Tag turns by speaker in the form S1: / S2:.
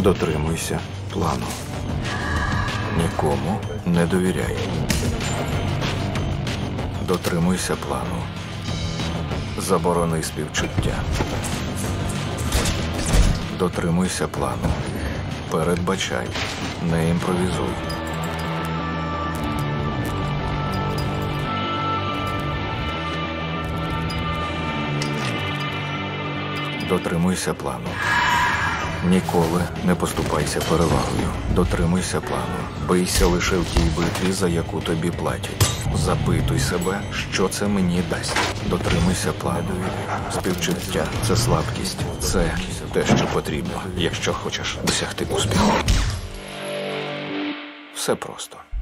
S1: Дотримуйся плану. Нікому не довіряй. Дотримуйся плану. Заборони співчуття. Дотримуйся плану. Передбачай. Не імпровізуй. Дотримуйся плану. Ніколи не поступайся перевагою. Дотримуйся плану. Бийся лише в тій битві, за яку тобі платять. Запитуй себе, що це мені дасть. Дотримуйся плану. Співчуття – це слабкість. Це те, що потрібно, якщо хочеш досягти успіху. Все просто.